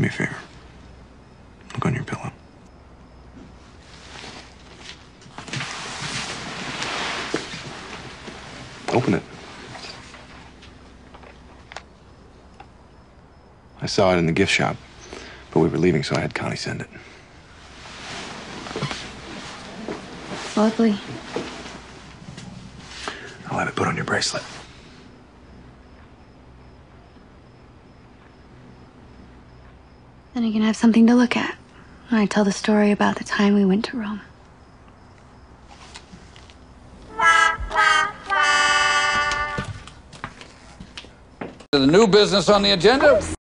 me a favor. Look on your pillow. Open it. I saw it in the gift shop, but we were leaving, so I had Connie send it. It's lovely. I'll have it put on your bracelet. Then you can have something to look at when I tell the story about the time we went to Rome. The new business on the agenda.